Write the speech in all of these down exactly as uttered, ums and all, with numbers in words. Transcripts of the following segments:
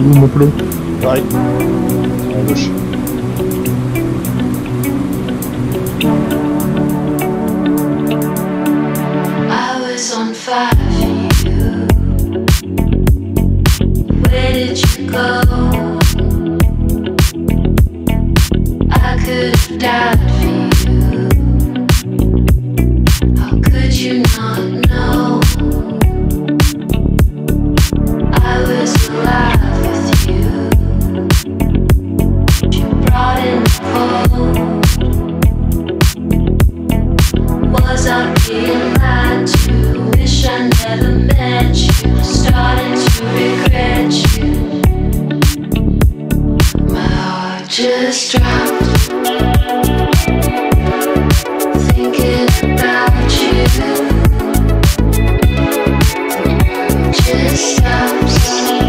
Uma pronto. Vai. Vamos. I was on fire for you. Where did you go? I could have died for you. How could you not know? I was alive with you. You brought in the cold. Was I being lied to? Wish I never met you. Starting to regret you. My heart just dropped. Thinking about you. Just stops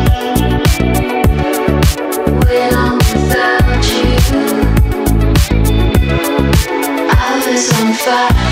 when I'm without you. I was on fire.